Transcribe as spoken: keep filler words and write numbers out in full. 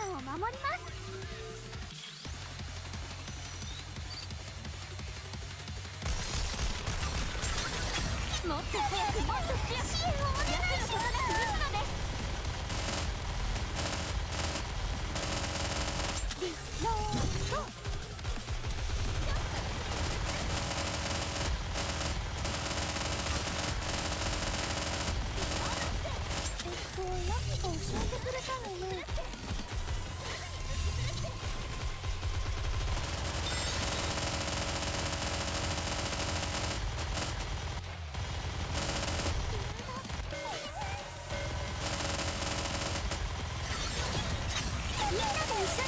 んを守ります。もっと早くもっと強く支援をお願いします。のです。リロード。えっと何か教えてくれたのね。みんなと一緒に